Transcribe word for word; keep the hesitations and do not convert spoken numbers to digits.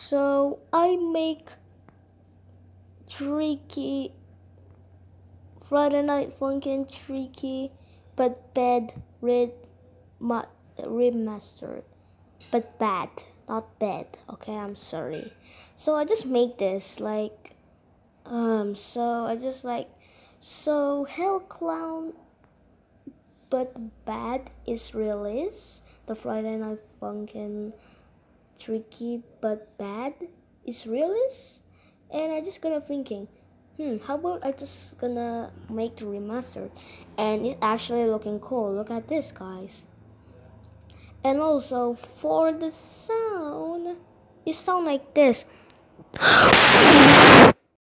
So I make tricky Friday Night Funkin' tricky but bad red remastered, but bad, not bad. Okay, I'm sorry. So I just make this like um. So I just like so Hell Clown, but bad is released. The Friday Night Funkin' tricky but bad is released, and I just gonna thinking, hmm, how about I just gonna make the remastered, and it's actually looking cool. Look at this, guys. And also for the sound, it sound like this.